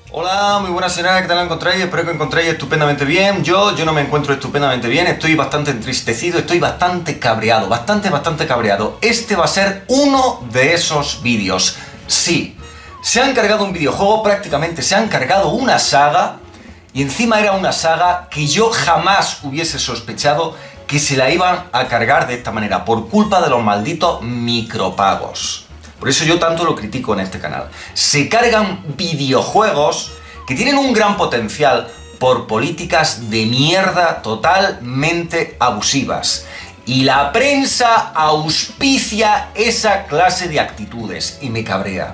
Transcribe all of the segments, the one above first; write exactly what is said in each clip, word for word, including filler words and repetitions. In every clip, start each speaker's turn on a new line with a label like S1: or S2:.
S1: Hola, muy buenas señora, ¿qué tal la encontráis? Espero que encontréis estupendamente bien. Yo, yo no me encuentro estupendamente bien, estoy bastante entristecido, estoy bastante cabreado, bastante, bastante cabreado. Este va a ser uno de esos vídeos. Sí, se han cargado un videojuego, prácticamente se han cargado una saga, y encima era una saga que yo jamás hubiese sospechado que se la iban a cargar de esta manera, por culpa de los malditos micropagos. Por eso yo tanto lo critico en este canal. Se cargan videojuegos que tienen un gran potencial por políticas de mierda totalmente abusivas. Y la prensa auspicia esa clase de actitudes y me cabrea.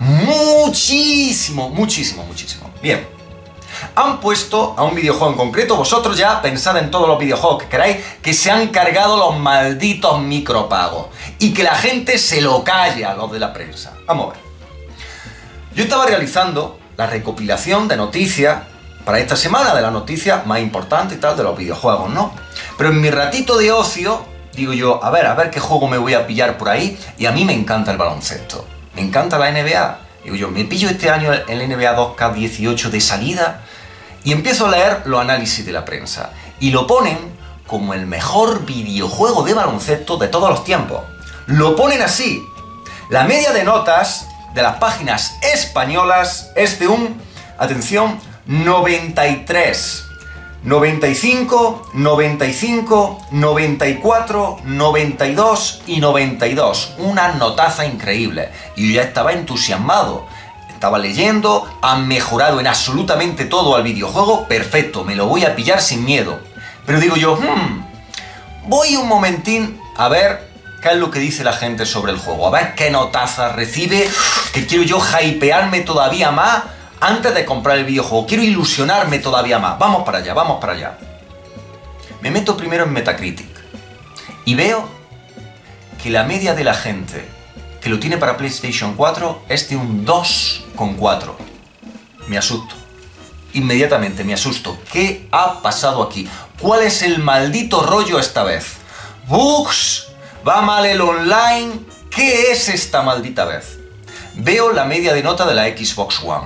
S1: Muchísimo, muchísimo, muchísimo. Bien. Han puesto a un videojuego en concreto, vosotros ya pensad en todos los videojuegos que queráis, que se han cargado los malditos micropagos y que la gente se lo calla a los de la prensa. Vamos a ver. Yo estaba realizando la recopilación de noticias para esta semana, de las noticias más importantes y tal de los videojuegos, ¿no? Pero en mi ratito de ocio, digo yo, a ver, a ver qué juego me voy a pillar por ahí, y a mí me encanta el baloncesto, me encanta la N B A. Digo yo, me pillo este año el N B A dos K dieciocho de salida y empiezo a leer los análisis de la prensa. Y lo ponen como el mejor videojuego de baloncesto de todos los tiempos. Lo ponen así. La media de notas de las páginas españolas es de un, atención, noventa y tres. noventa y cinco, noventa y cinco, noventa y cuatro, noventa y dos y noventa y dos. Una notaza increíble. Y yo ya estaba entusiasmado. Estaba leyendo, han mejorado en absolutamente todo al videojuego. Perfecto, me lo voy a pillar sin miedo. Pero digo yo, hmm, voy un momentín a ver qué es lo que dice la gente sobre el juego. A ver qué notaza recibe, que quiero yo hypearme todavía más antes de comprar el videojuego. Quiero ilusionarme todavía más. Vamos para allá, vamos para allá. Me meto primero en Metacritic y veo que la media de la gente que lo tiene para PlayStation cuatro es de un dos coma cuatro. Me asusto. Inmediatamente me asusto. ¿Qué ha pasado aquí? ¿Cuál es el maldito rollo esta vez? ¿Bugs? ¿Va mal el online? ¿Qué es esta maldita vez? Veo la media de nota de la Xbox One.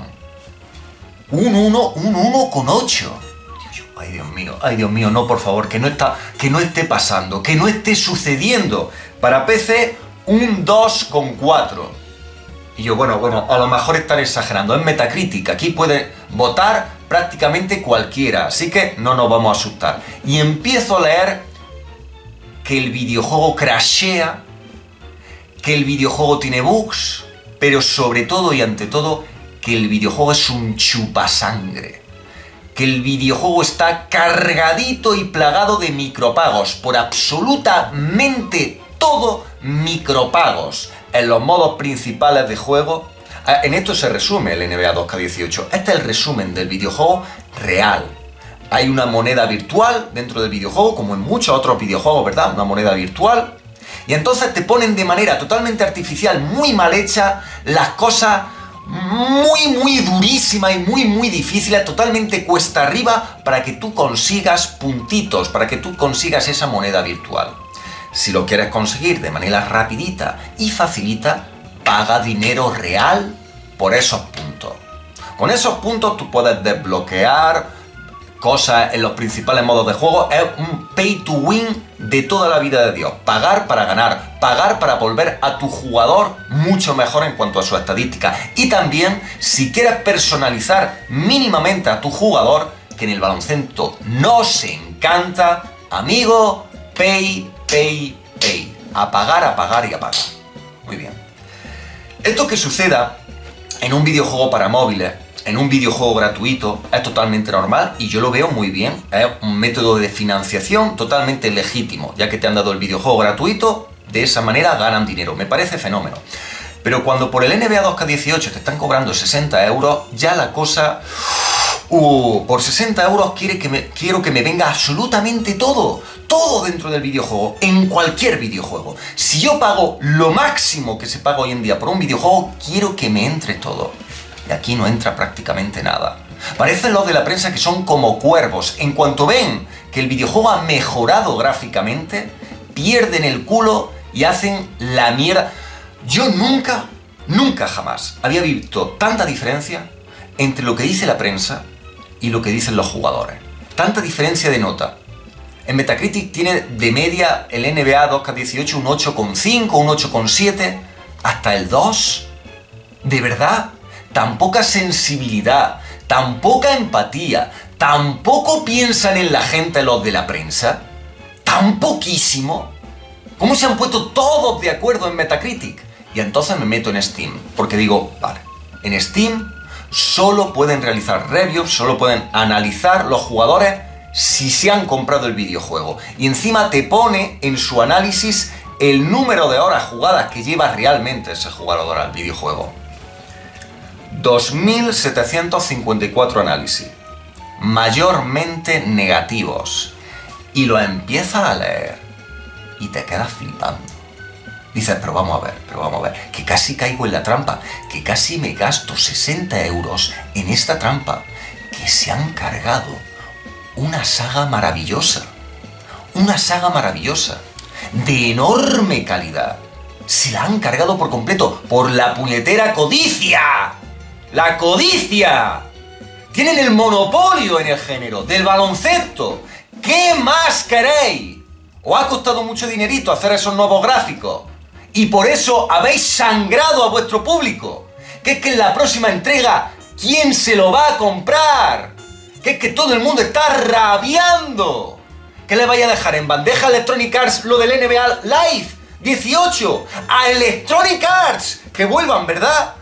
S1: Un uno, un uno coma ocho. Ay, Dios mío, ay, Dios mío, no, por favor, que no, está, que no esté pasando, que no esté sucediendo. Para P C, un dos coma cuatro. Y yo, bueno, bueno, a lo mejor están exagerando. Es Metacritic, aquí puede votar prácticamente cualquiera, así que no nos vamos a asustar. Y empiezo a leer que el videojuego crashea, que el videojuego tiene bugs, pero sobre todo y ante todo, que el videojuego es un chupasangre. Que el videojuego está cargadito y plagado de micropagos, por absolutamente todo micropagos en los modos principales de juego. En esto se resume el N B A dos K dieciocho. Este es el resumen del videojuego real. Hay una moneda virtual dentro del videojuego, como en muchos otros videojuegos, ¿verdad? Una moneda virtual. Y entonces te ponen de manera totalmente artificial, muy mal hecha, las cosas muy, muy durísimas y muy, muy difíciles, totalmente cuesta arriba, para que tú consigas puntitos, para que tú consigas esa moneda virtual. Si lo quieres conseguir de manera rapidita y facilita, paga dinero real por esos puntos. Con esos puntos tú puedes desbloquear cosas en los principales modos de juego. Es un pay to win de toda la vida de Dios. Pagar para ganar, pagar para volver a tu jugador mucho mejor en cuanto a su estadística. Y también, si quieres personalizar mínimamente a tu jugador, que en el baloncesto nos encanta, amigo, pay, pay, pay. A pagar, a pagar y a pagar. Muy bien. Esto que suceda en un videojuego para móviles, en un videojuego gratuito, es totalmente normal y yo lo veo muy bien. Es un método de financiación totalmente legítimo, ya que te han dado el videojuego gratuito, de esa manera ganan dinero. Me parece fenómeno. Pero cuando por el N B A dos K dieciocho te están cobrando sesenta euros, ya la cosa... Uh, por sesenta euros quiere que me, quiero que me venga absolutamente todo. Todo dentro del videojuego, en cualquier videojuego. Si yo pago lo máximo que se paga hoy en día por un videojuego, quiero que me entre todo. Y aquí no entra prácticamente nada. Parecen los de la prensa que son como cuervos. En cuanto ven que el videojuego ha mejorado gráficamente, pierden el culo y hacen la mierda. Yo nunca, nunca jamás había visto tanta diferencia entre lo que dice la prensa y lo que dicen los jugadores. Tanta diferencia de nota. En Metacritic tiene de media el N B A dos K dieciocho un ocho coma cinco, un ocho coma siete, hasta el dos. ¿De verdad? Tan poca sensibilidad, tan poca empatía, tan poco piensan en la gente los de la prensa, tan poquísimo. ¿Cómo se han puesto todos de acuerdo en Metacritic? Y entonces me meto en Steam, porque digo, vale, en Steam solo pueden realizar reviews, solo pueden analizar los jugadores si se han comprado el videojuego. Y encima te pone en su análisis el número de horas jugadas que lleva realmente ese jugador al videojuego. dos mil setecientos cincuenta y cuatro análisis, mayormente negativos. Y lo empiezas a leer y te quedas flipando. Dices, pero vamos a ver, pero vamos a ver, que casi caigo en la trampa, que casi me gasto sesenta euros en esta trampa, que se han cargado una saga maravillosa, una saga maravillosa, de enorme calidad. Se la han cargado por completo, por la puñetera codicia. ¡La codicia! Tienen el monopolio en el género del baloncesto. ¿Qué más queréis? Os ha costado mucho dinerito hacer esos nuevos gráficos. Y por eso habéis sangrado a vuestro público. Que es que en la próxima entrega, ¿quién se lo va a comprar? Que es que todo el mundo está rabiando. ¿Qué le vaya a dejar en bandeja a Electronic Arts lo del N B A Live dieciocho? ¡A Electronic Arts! Que vuelvan, ¿verdad?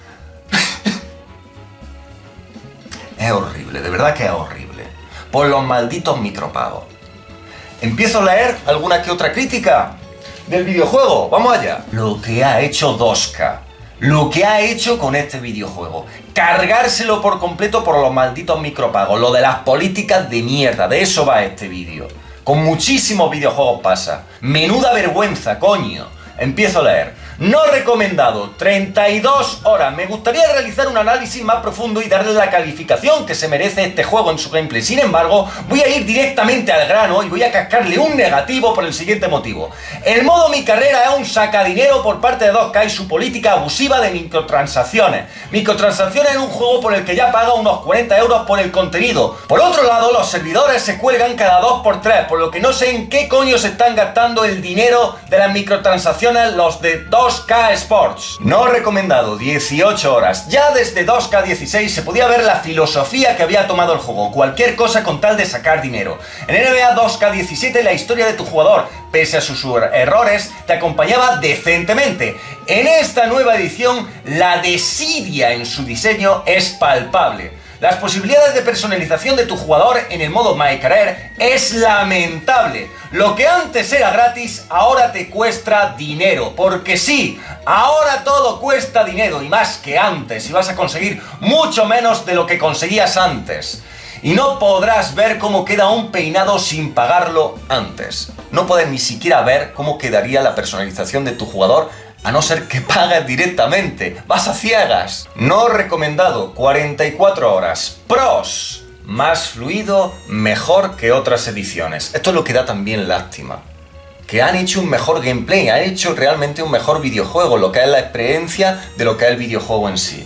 S1: Es horrible, de verdad que es horrible. Por los malditos micropagos. Empiezo a leer alguna que otra crítica del videojuego. Vamos allá. Lo que ha hecho dos K. Lo que ha hecho con este videojuego. Cargárselo por completo por los malditos micropagos. Lo de las políticas de mierda. De eso va este vídeo. Con muchísimos videojuegos pasa. Menuda vergüenza, coño. Empiezo a leer. No recomendado, treinta y dos horas. Me gustaría realizar un análisis más profundo y darle la calificación que se merece este juego en su gameplay. Sin embargo, voy a ir directamente al grano y voy a cascarle un negativo por el siguiente motivo. El modo Mi Carrera es un sacadinero por parte de dos K y su política abusiva de microtransacciones. Microtransacciones en un juego por el que ya paga unos cuarenta euros por el contenido. Por otro lado, los servidores se cuelgan cada dos por tres, por lo que no sé en qué coño se están gastando el dinero de las microtransacciones los de dos K Sports. No recomendado, dieciocho horas. Ya desde dos K dieciséis se podía ver la filosofía que había tomado el juego. Cualquier cosa con tal de sacar dinero. En N B A dos K diecisiete la historia de tu jugador, pese a sus errores, te acompañaba decentemente. En esta nueva edición, la desidia en su diseño es palpable. Las posibilidades de personalización de tu jugador en el modo My Career es lamentable. Lo que antes era gratis, ahora te cuesta dinero. Porque sí, ahora todo cuesta dinero y más que antes. Y vas a conseguir mucho menos de lo que conseguías antes. Y no podrás ver cómo queda un peinado sin pagarlo antes. No puedes ni siquiera ver cómo quedaría la personalización de tu jugador a no ser que pagues directamente. Vas a ciegas. No recomendado, cuarenta y cuatro horas. Pros: más fluido, mejor que otras ediciones. Esto es lo que da también lástima. Que han hecho un mejor gameplay, han hecho realmente un mejor videojuego, lo que es la experiencia de lo que es el videojuego en sí.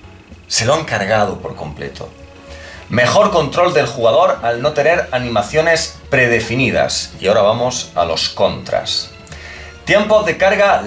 S1: Se lo han cargado por completo. Mejor control del jugador al no tener animaciones predefinidas. Y ahora vamos a los contras. Tiempos de carga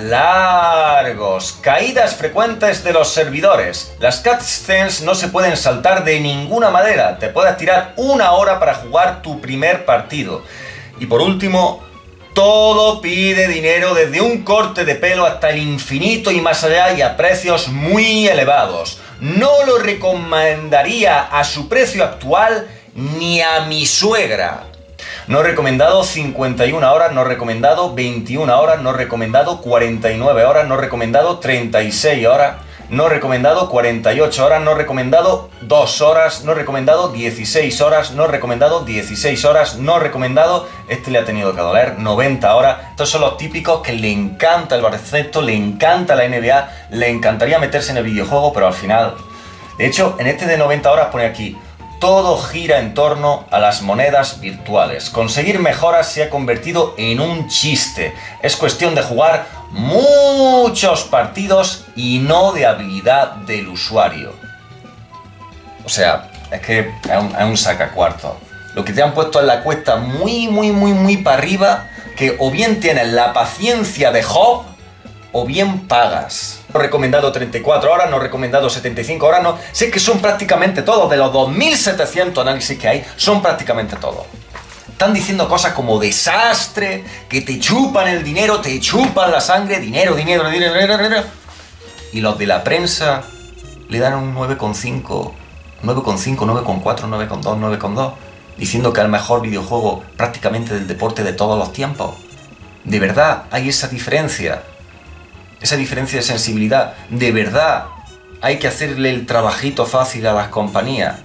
S1: largos, caídas frecuentes de los servidores. Las cutscenes no se pueden saltar de ninguna manera. Te puedes tirar una hora para jugar tu primer partido. Y por último, todo pide dinero desde un corte de pelo hasta el infinito y más allá y a precios muy elevados. No lo recomendaría a su precio actual ni a mi suegra. No recomendado cincuenta y una horas, no recomendado veintiuna horas, no recomendado cuarenta y nueve horas, no recomendado treinta y seis horas, no recomendado cuarenta y ocho horas, no recomendado dos horas, no recomendado dieciséis horas, no recomendado dieciséis horas, no recomendado, este le ha tenido que doler, noventa horas. Estos son los típicos que le encanta el baloncesto, le encanta la N B A, le encantaría meterse en el videojuego, pero al final... De hecho, en este de noventa horas pone aquí: todo gira en torno a las monedas virtuales. Conseguir mejoras se ha convertido en un chiste. Es cuestión de jugar muchos partidos y no de habilidad del usuario. O sea, es que es un, es un sacacuarto. Lo que te han puesto en la cuesta muy, muy, muy, muy para arriba, que o bien tienes la paciencia de Job, o bien pagas. No recomendado treinta y cuatro horas, no recomendado setenta y cinco horas, no. Sé que son prácticamente todos, de los dos mil setecientos análisis que hay, son prácticamente todos. Están diciendo cosas como desastre, que te chupan el dinero, te chupan la sangre, dinero, dinero, dinero, dinero, dinero. Y los de la prensa le dan un nueve coma cinco, nueve coma cinco, nueve coma cuatro, nueve coma dos, nueve coma dos, diciendo que es el mejor videojuego prácticamente del deporte de todos los tiempos. De verdad, hay esa diferencia. Esa diferencia de sensibilidad. De verdad, hay que hacerle el trabajito fácil a las compañías.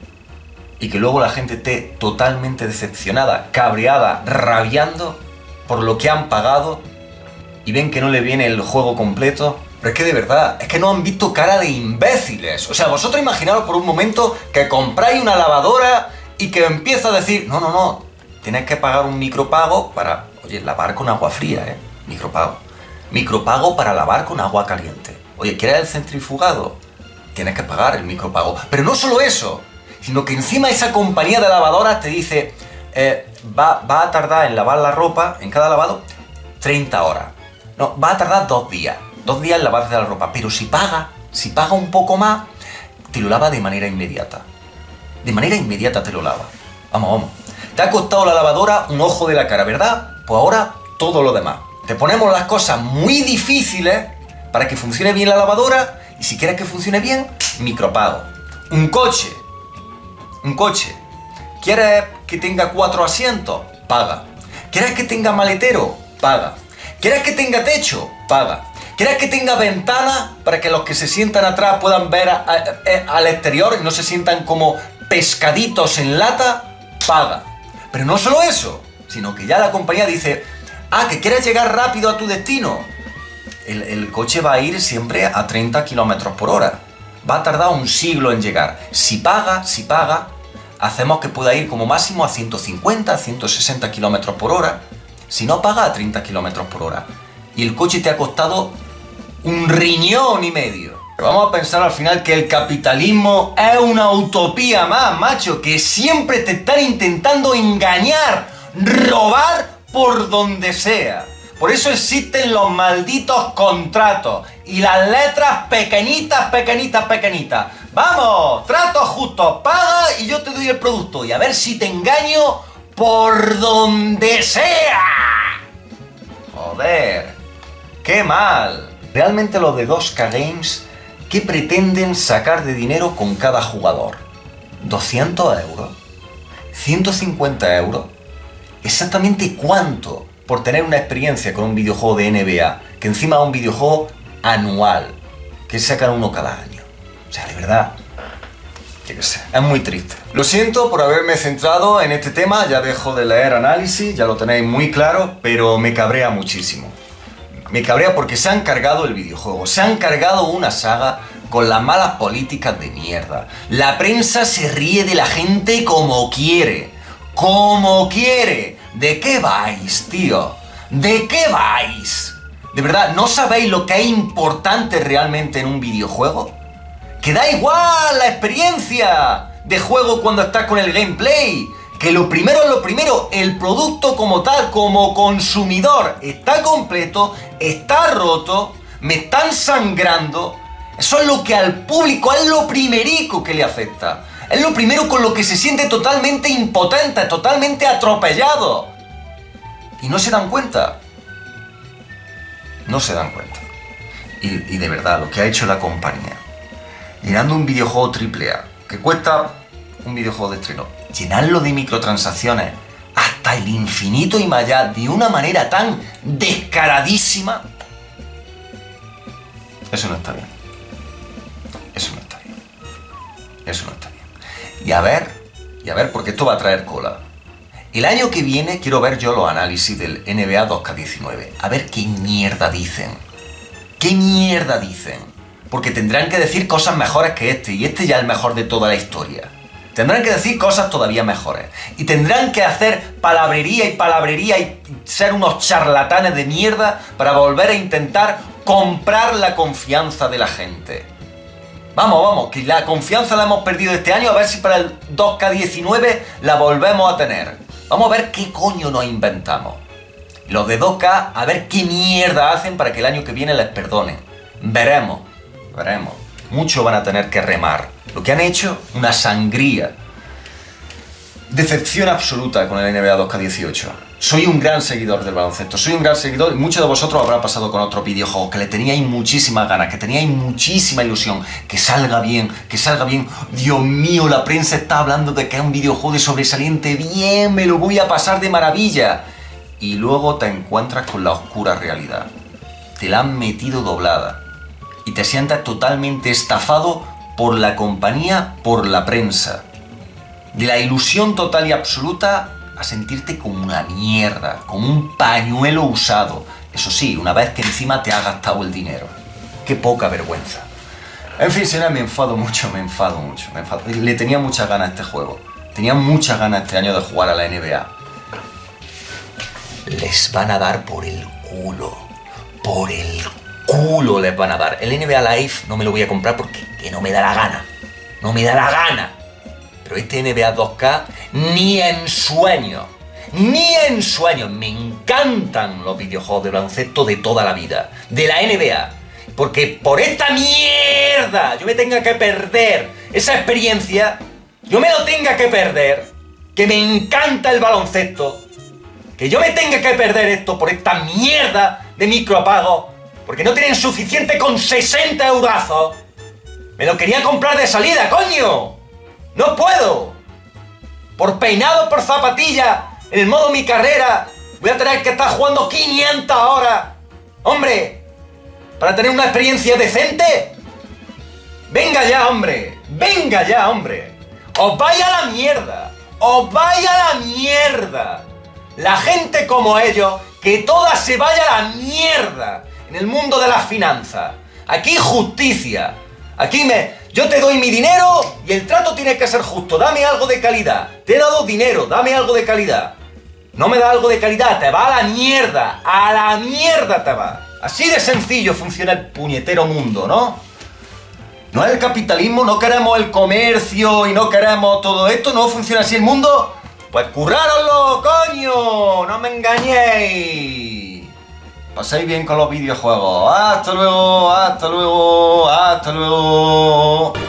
S1: Y que luego la gente esté totalmente decepcionada, cabreada, rabiando por lo que han pagado y ven que no le viene el juego completo. Pero es que de verdad, es que no han visto cara de imbéciles. O sea, vosotros imaginaros por un momento que compráis una lavadora y que empieza a decir, no, no, no, tienes que pagar un micropago para, oye, lavar con agua fría, ¿eh? Micropago. Micropago para lavar con agua caliente. Oye, ¿quieres el centrifugado? Tienes que pagar el micropago. Pero no solo eso, sino que encima esa compañía de lavadoras te dice, eh, va, va a tardar en lavar la ropa, en cada lavado, treinta horas. No, va a tardar dos días. Dos días en lavarse la ropa. Pero si paga, si paga un poco más, te lo lava de manera inmediata. De manera inmediata te lo lava. Vamos, vamos. Te ha costado la lavadora un ojo de la cara, ¿verdad? Pues ahora todo lo demás. Te ponemos las cosas muy difíciles para que funcione bien la lavadora y si quieres que funcione bien, micropago. Un coche. Un coche. ¿Quieres que tenga cuatro asientos? Paga. ¿Quieres que tenga maletero? Paga. ¿Quieres que tenga techo? Paga. ¿Quieres que tenga ventanas para que los que se sientan atrás puedan ver a, a, a, al exterior y no se sientan como pescaditos en lata? Paga. Pero no solo eso, sino que ya la compañía dice, ah, que quieres llegar rápido a tu destino. El, el coche va a ir siempre a treinta kilómetros por hora. Va a tardar un siglo en llegar. Si paga, si paga, hacemos que pueda ir como máximo a ciento cincuenta, ciento sesenta kilómetros por hora. Si no, paga a treinta kilómetros por hora. Y el coche te ha costado un riñón y medio. Pero vamos a pensar al final que el capitalismo es una utopía más, macho, que siempre te están intentando engañar, robar por donde sea. Por eso existen los malditos contratos y las letras pequeñitas, pequeñitas, pequeñitas. Vamos, tratos justos, paga y yo te doy el producto. Y a ver si te engaño por donde sea. Joder, qué mal. Realmente los de dos K Games, ¿qué pretenden sacar de dinero con cada jugador? ¿doscientos euros? ¿ciento cincuenta euros? ¿Exactamente cuánto por tener una experiencia con un videojuego de N B A? Que encima es un videojuego anual, que sacan uno cada año. O sea, de verdad, yo qué sé, es muy triste. Lo siento por haberme centrado en este tema, ya dejo de leer análisis, ya lo tenéis muy claro, pero me cabrea muchísimo. Me cabrea porque se han cargado el videojuego, se han cargado una saga con las malas políticas de mierda. La prensa se ríe de la gente como quiere. ¡Como quiere! ¿De qué vais, tío? ¿De qué vais? ¿De verdad no sabéis lo que es importante realmente en un videojuego? ¡Que da igual la experiencia de juego cuando estás con el gameplay! Que lo primero es lo primero, el producto como tal, como consumidor, está completo, está roto, me están sangrando. Eso es lo que al público, es lo primerico que le afecta. Es lo primero con lo que se siente totalmente impotente, totalmente atropellado. Y no se dan cuenta. No se dan cuenta. Y, y de verdad, lo que ha hecho la compañía, llenando un videojuego triple A, que cuesta un videojuego de estreno, llenarlo de microtransacciones hasta el infinito y más allá, de una manera tan descaradísima, eso no está bien. Eso no está bien. Eso no está bien. Y a ver, y a ver, porque esto va a traer cola. El año que viene quiero ver yo los análisis del N B A dos K diecinueve. A ver qué mierda dicen. ¿Qué mierda dicen? Porque tendrán que decir cosas mejores que este, y este ya es el mejor de toda la historia. Tendrán que decir cosas todavía mejores. Y tendrán que hacer palabrería y palabrería y ser unos charlatanes de mierda para volver a intentar comprar la confianza de la gente. Vamos, vamos, que la confianza la hemos perdido este año, a ver si para el dos K diecinueve la volvemos a tener. Vamos a ver qué coño nos inventamos. Los de dos K, a ver qué mierda hacen para que el año que viene les perdonen. Veremos, veremos. Muchos van a tener que remar. Lo que han hecho, una sangría. Decepción absoluta con el N B A dos K dieciocho. Soy un gran seguidor del baloncesto, soy un gran seguidor y muchos de vosotros habrá pasado con otros videojuegos que le teníais muchísimas ganas, que teníais muchísima ilusión, que salga bien, que salga bien. Dios mío, la prensa está hablando de que es un videojuego de sobresaliente, bien, me lo voy a pasar de maravilla. Y luego te encuentras con la oscura realidad. Te la han metido doblada y te sientas totalmente estafado por la compañía, por la prensa. De la ilusión total y absoluta a sentirte como una mierda, como un pañuelo usado. Eso sí, una vez que encima te has gastado el dinero. Qué poca vergüenza. En fin, señores, me enfado mucho, me enfado mucho, me enfado. Le tenía muchas ganas a este juego. Tenía muchas ganas este año de jugar a la N B A. Les van a dar por el culo. Por el culo les van a dar. El N B A Live no me lo voy a comprar porque que no me da la gana. No me da la gana. Pero este N B A dos K, ni en sueño, ni en sueño. Me encantan los videojuegos de baloncesto de toda la vida, de la N B A. Porque por esta mierda yo me tenga que perder esa experiencia, yo me lo tenga que perder, que me encanta el baloncesto, que yo me tenga que perder esto por esta mierda de micropago, porque no tienen suficiente con sesenta eurazos. Me lo quería comprar de salida, coño. ¡No puedo! Por peinado, por zapatilla, en el modo mi carrera, voy a tener que estar jugando quinientas horas. ¡Hombre! ¿Para tener una experiencia decente? ¡Venga ya, hombre! ¡Venga ya, hombre! ¡Os vaya a la mierda! ¡Os vaya a la mierda! La gente como ellos, que toda se vaya a la mierda en el mundo de las finanzas. Aquí justicia. Aquí me... Yo te doy mi dinero y el trato tiene que ser justo. Dame algo de calidad. Te he dado dinero, dame algo de calidad. No me da algo de calidad, te va a la mierda. A la mierda te va. Así de sencillo funciona el puñetero mundo, ¿no? No es el capitalismo, no queremos el comercio y no queremos todo esto. ¿No funciona así el mundo? Pues currároslo, coño. No me engañéis. Pasáis bien con los videojuegos. Hasta luego, hasta luego, hasta luego.